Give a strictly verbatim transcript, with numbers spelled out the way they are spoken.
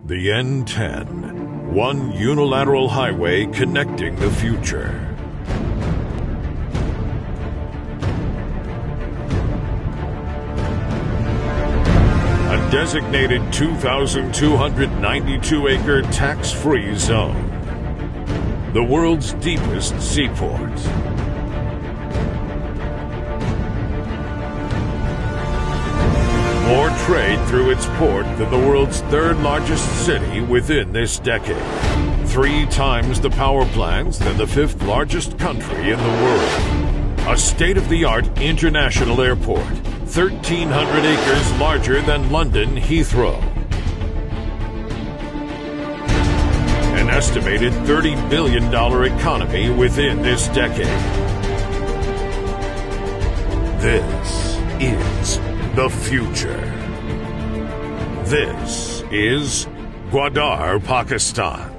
The N ten, one unilateral highway connecting the future. A designated two thousand two hundred ninety-two acre tax-free zone. The world's deepest seaport. More trade through its port than the world's third largest city within this decade. Three times the power plants than the fifth largest country in the world. A state-of-the-art international airport, thirteen hundred acres larger than London Heathrow. An estimated thirty billion dollars economy within this decade. This is the future. This is Gwadar, Pakistan.